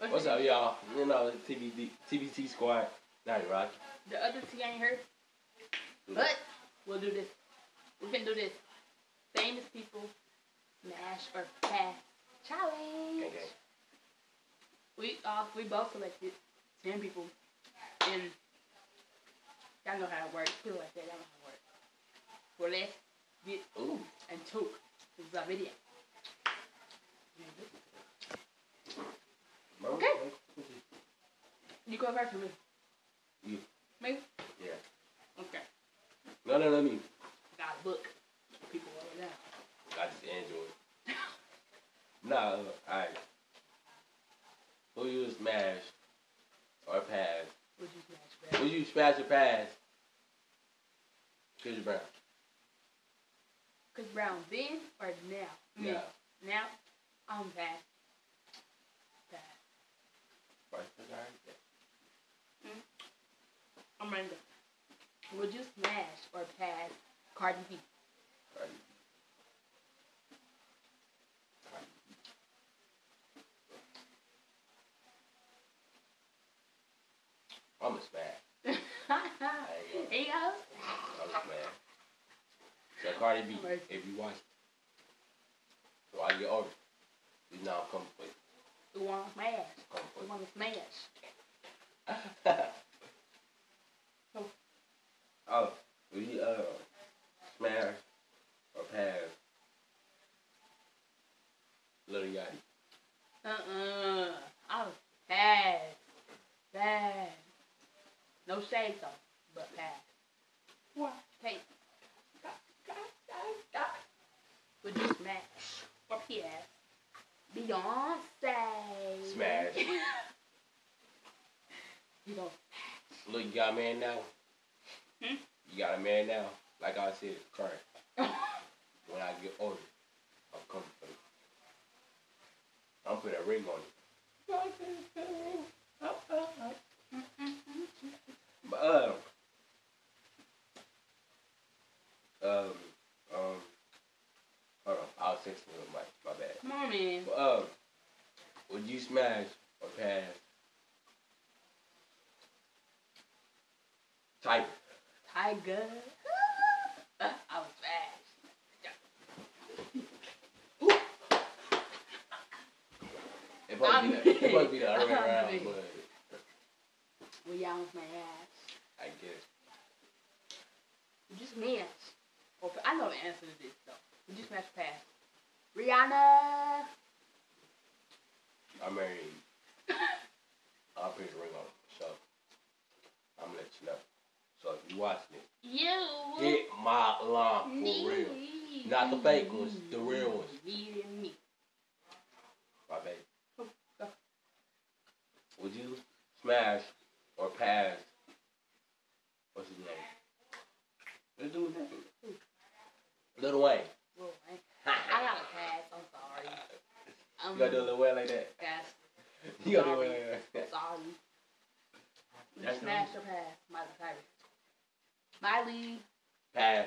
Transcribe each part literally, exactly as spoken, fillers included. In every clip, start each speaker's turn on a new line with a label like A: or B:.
A: What's up, y'all? You know, T B D, T B T squad. Not Rocky.
B: The other T ain't hurt. But we'll do this. We can do this. Famous people smash or pass challenge.
A: Okay.
B: We uh we both selected ten people, and y'all know how it works. People like that, y'all know how it works. For less, get
A: Ooh.
B: and two. This is our video. Okay. You go first for me.
A: You.
B: Me?
A: Yeah.
B: Okay.
A: No, no, no, me.
B: Got a book. People over there.
A: I just Android. Nah, uh, alright. Who you smash or pass?
B: Would you smash back?
A: Would you smash or pass? Chris Brown.
B: Chris Brown then or now? I mean,
A: Now.
B: Now? I'm pass. Pass.
A: First thing I heard that.
B: Mm. I'm ready to go. Would you smash or pass Cardi B?
A: Cardi B. Cardi B. I'm a smash.
B: Here you go.
A: I'm a smash. So Cardi B,
B: Right.
A: if you watch it, so I get over it. You know I'm coming for you.
B: You want to smash?
A: Come for
B: You want to smash?
A: you. Oh, will you uh smash or pass Lil Yachty?
B: Uh-uh. I'll pass. Pass. No shade though, but pass. What? Hey. Would you smash or pass Beyonce?
A: Smash.
B: You don't.
A: Look, you got a man now.
B: Hmm?
A: You got a man now. Like I said, current. When I get older, I'm coming for you. I'm putting a ring on you. But um, um, um, hold on. I was texting with my my bad.
B: Come on, man.
A: But um, would you smash or pass Tiger?
B: Tiger. I was fast.
A: It supposed to be the, it supposed to be the other way
B: I'm
A: around,
B: big.
A: but
B: Well, y'all was my ass.
A: I guess.
B: Would you smash? Or I know the answer to this though. Would you smash or pass Rihanna?
A: I'm married. I'll put the ring on it, so I'm gonna let you know. So if you watching it,
B: You
A: hit my line for
B: need
A: real. Not the fake ones, the real ones.
B: Need me.
A: My baby.
B: Oh, go.
A: Would you smash or pass? What's his name? Let's do his name. Lil Wayne.
B: Well, I, I gotta pass. I'm sorry. Um,
A: You gotta do a Lil Wayne like that?
B: Pass.
A: You gotta do it like that.
B: Sorry. Would you
A: That's
B: smash or pass Miley Cyrus? Miley.
A: Pass.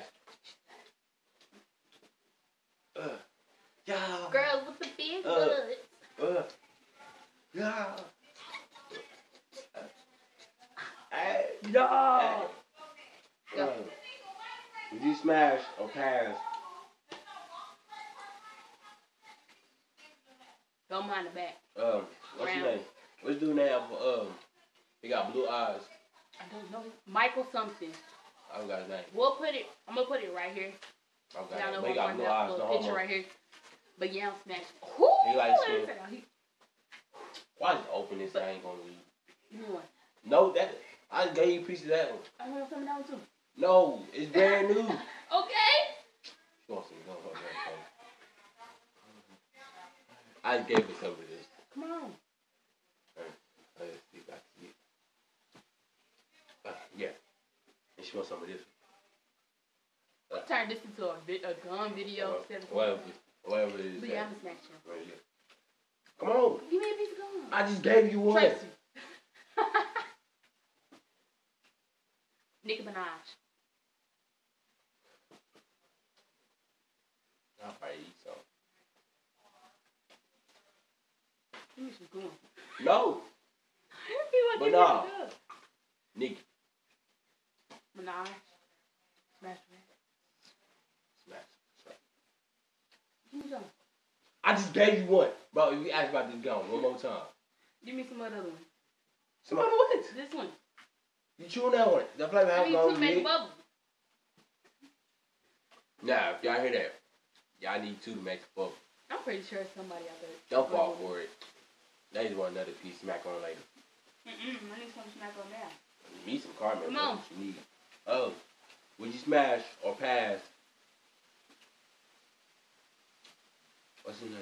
A: Uh, yeah.
B: Girls with the big
A: Uh.
B: butts.
A: Uh, yeah. Hey.
B: No.
A: Hey. Uh, would you smash or pass?
B: Don't mind the back.
A: Um, what's his
B: Brown.
A: name? What's dude name? Um, he got blue eyes.
B: I don't know. Michael something.
A: I don't got his name.
B: We'll put it. I'm gonna put it right here.
A: I don't got
B: Y'all
A: his
B: know
A: name. But he
B: what
A: got
B: I'm
A: blue
B: doing.
A: eyes.
B: Little
A: No
B: picture
A: homo.
B: right here. But yeah, I'm smash.
A: He like skin.
B: He,
A: Why just open this? I ain't gonna leave.
B: you know what?
A: No, that I just gave you a piece of that one.
B: I want some of that one too.
A: No, it's brand new.
B: Okay.
A: You want some? No, no, no, no. I just gave her some of this.
B: Come on.
A: Let's see if I can see it. Uh, yeah. And she wants some of this. Uh,
B: Turn this into a, vi- a gun video. instead of-
A: whatever, whatever it is.
B: But yeah, I'm gonna smash you.
A: Right here. Come on.
B: Give me a piece of gum.
A: I just gave you one.
B: Tracy. Nicki Minaj.
A: I'll probably eat some.
B: Give me some gum.
A: No.
B: He was
A: But
B: giving
A: nah.
B: it up.
A: Nikki.
B: Minaj. Smash Mouth.
A: Smash. Smash.
B: Give me some.
A: I just gave you one. Bro, if you ask about this gun one more time.
B: Give me some other one.
A: Some other ones.
B: This one.
A: You chewing that one. The flavor
B: I
A: has
B: need
A: gone
B: to make a
A: big.
B: bubble.
A: Nah, if y'all hear that, y'all need two to make a bubble.
B: I'm pretty sure somebody out there.
A: Don't fall for it. They just want another piece smack on later.
B: Mm-mm. I need some smack on now.
A: You need some caramel.
B: Come
A: That's
B: on.
A: what you need. Oh, would you smash or pass? What's his name?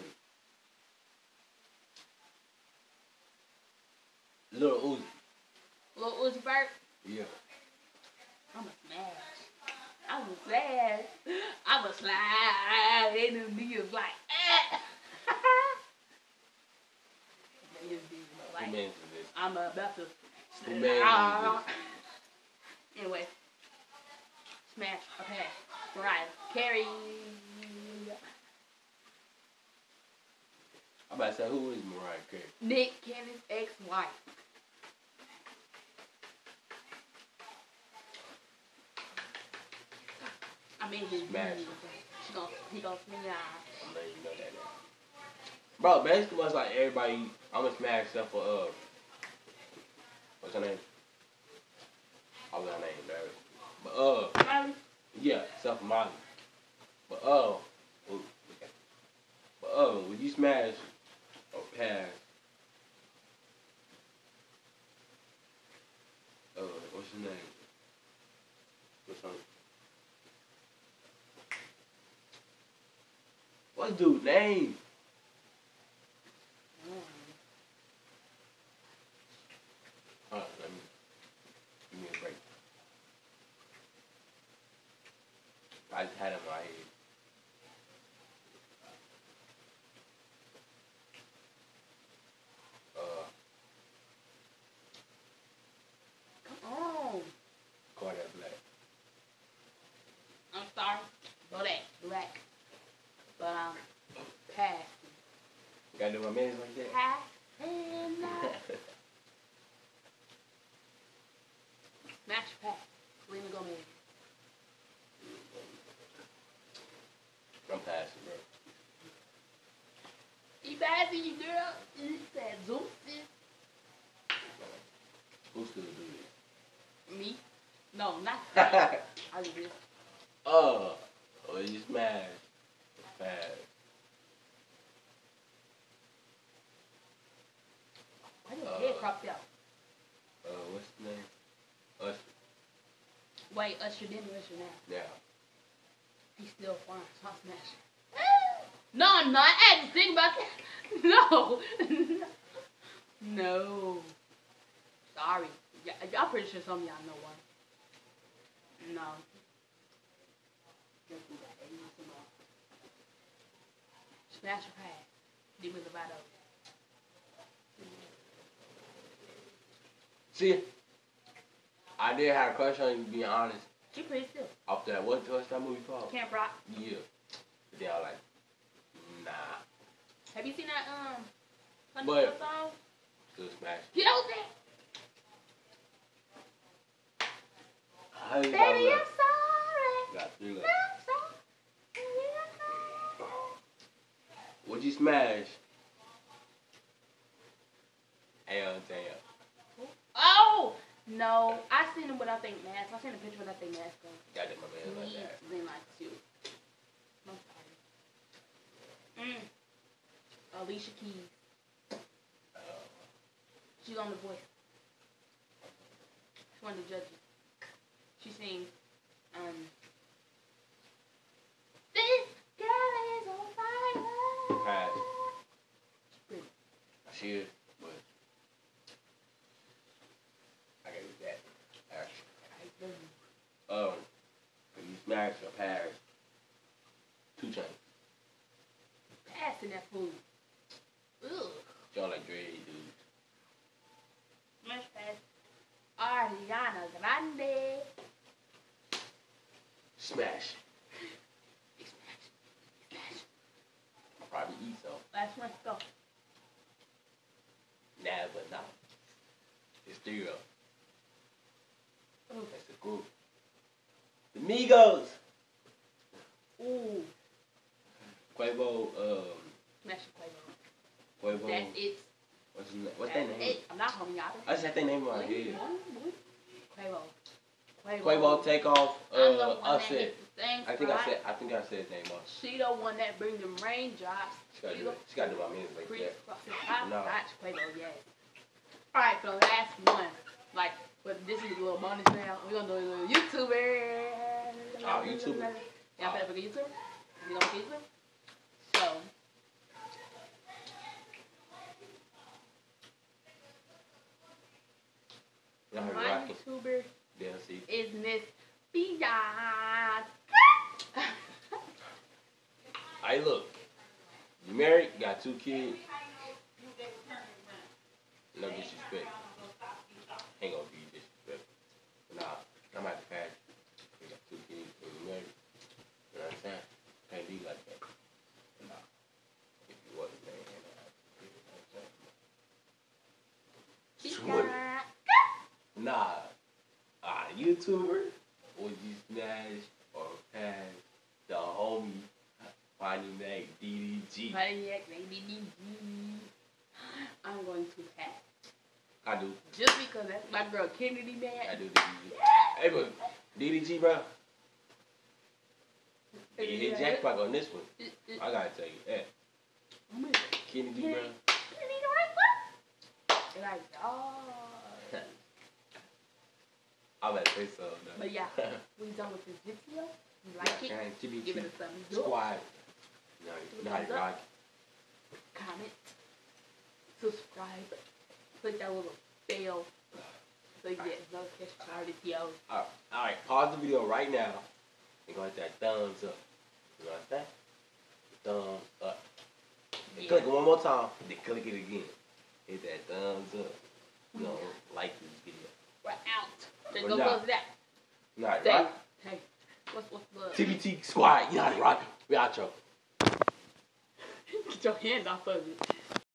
A: Little Uzi.
B: Little Uzi Vert.
A: Yeah.
B: I'm a smash. I'm a smash. I'm a slide. And them niggas like, eh. Niggas be
A: Who
B: like,
A: mans is this?
B: I'm about to
A: Who mans is this?
B: Anyway. Smash or pass. Mariah Carey.
A: I'm about to say, who is Mariah Carey?
B: Nick Cannon's ex-wife. I mean, his
A: Smash.
B: She gonna, he gonna swing out.
A: I'm letting you know that now. Bro, basically much like everybody, I'm gonna smash stuff for, uh, what's her name? I was her name, bro. But, uh,
B: Molly.
A: yeah, stuff for Molly. But, uh, ooh, okay. But, uh, would you smash or pass? Uh, what's his name? What's her name? What's dude's name? Hold on, let me give me a break. I just had it in my head. Uh,
B: Come on.
A: Kodak Black.
B: I'm sorry. Black. Black. But, um, pass.
A: You gotta do my minutes like that.
B: Pass. And, uh, smash pass. Selena Gomez.
A: I'm passing, bro.
B: You passing, you girl. You said Zeus.
A: Who still do
B: Me? No, not
A: this?
B: that. I do this.
A: Oh, oh, you smash. Pass.
B: Why your
A: Uh,
B: head cropped out?
A: Uh, what's the name? Usher.
B: Wait, Usher didn't Usher now.
A: Yeah.
B: He's still fine, so I'm smashing. No, I'm not. I had to think about that. No. No. Sorry. Y- y'all pretty sure some of y'all know one. No. Just do that. They need some more. Smash or pass. Demi Lovato.
A: See, I did have a crush on you, being honest.
B: She pretty still.
A: Off that, what, what's that movie called?
B: Camp Rock.
A: Yeah. But they all like, nah.
B: Have you seen that um Country
A: But-
B: Club song?
A: Still smash.
B: Get out there.
A: How you got
B: Baby, I'm
A: left?
B: sorry.
A: Got three
B: I'm
A: left.
B: sorry.
A: Would you smash? Hell damn.
B: Oh no! I seen him without their mask. I seen a picture without their mask on.
A: Got that, my man, like
B: Me,
A: that.
B: then like two. I'm sorry. Mm. Alicia Keys.
A: Uh,
B: She's on The Voice. She's one of the judges. She sings, um, this girl is on fire.
A: Pass.
B: She's pretty.
A: she is, but I gotta do that. Actually. Um, when you smash or pass, two chains.
B: Passing that food. Ugh.
A: Y'all like dready dudes.
B: Smash pass. Ariana Grande.
A: Smash.
B: Big smash. Smash.
A: I'll probably eat some.
B: Last one, go.
A: Nav. Mysterio.
B: Ooh.
A: That's the group. The Migos.
B: Ooh.
A: Quavo, um,
B: Smash Quavo.
A: Quavo.
B: That's it.
A: What's his name? What's
B: That's
A: their name?
B: it. I'm not homie y'all.
A: I just had their name in my head.
B: Quavo. Quavo.
A: Quavo take off.
B: I'm the
A: Uh,
B: one that
A: Offset.
B: hit the thing
A: I think I
B: right.
A: said. I think I said his name wrong.
B: She the one that bring them raindrops.
A: She gotta do it. She gotta do my music like that.
B: No.
A: No.
B: Quavo, yes. Alright, for the last one, like, but this is a little bonus now. We're gonna do a little YouTuber.
A: Oh, YouTuber.
B: Y'all better pick a YouTuber? You know what YouTuber? So,
A: Y'all heard
B: my
A: Rocky.
B: YouTuber
A: D L C.
B: is Miss Beyonce.
A: Hey, look. You married, got two kids. No disrespect. Ain't gonna be disrespectful. Nah, I'm at the pass. You got two kids and you married. You know what I'm saying? Can't be like that. Nah. If you wasn't married, you know what I'm saying? Nah. Ah, YouTuber, would you smash or pass the homie Bonnie Mac D D G?
B: Pontiac, D D G. I'm going to pass.
A: I do.
B: Just because that's my girl Kennedy, man.
A: I do D D G. Hey, but D D G, bro. You hit jackpot on this one. I gotta tell you that.
B: Oh my God.
A: Kennedy, bro.
B: Kennedy, the right foot. Like, oh.
A: I'm about to say so, though.
B: But yeah, we done with this video. You like
A: yeah,
B: it?
A: T B G
B: Give it a thumbs up.
A: Squad. No, you know how to rock.
B: Comment. Subscribe. Click that little bell. So you get notifications for our videos.
A: Alright, alright, pause the video right now and go hit that thumbs up. You know what I'm saying? Thumbs up. And
B: Yeah.
A: click it one more time, then click it again. Hit that thumbs up. You know, like this video.
B: We're out. Just
A: We're
B: go
A: not.
B: close that.
A: You know how to
B: Hey,
A: rock?
B: hey. What's, what's the...
A: T B T Squad, you know how to rock. We outro.
B: Get your hand off of it.